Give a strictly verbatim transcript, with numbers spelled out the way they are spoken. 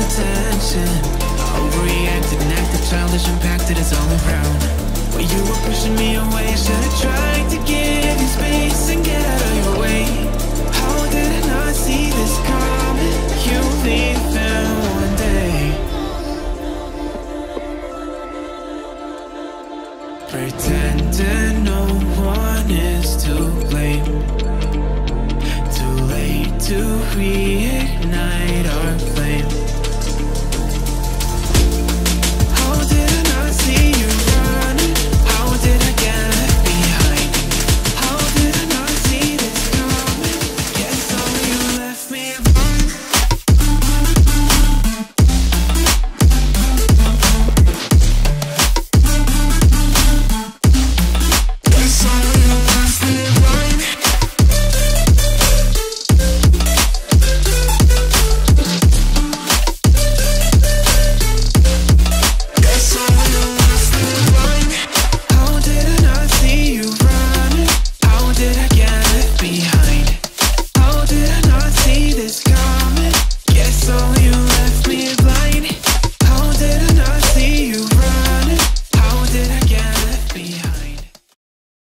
attention. I overreacted and acted childish, impacted as all around. When you were pushing me away, I should've tried to give you space and get out of your way. How did I not see this coming? You leave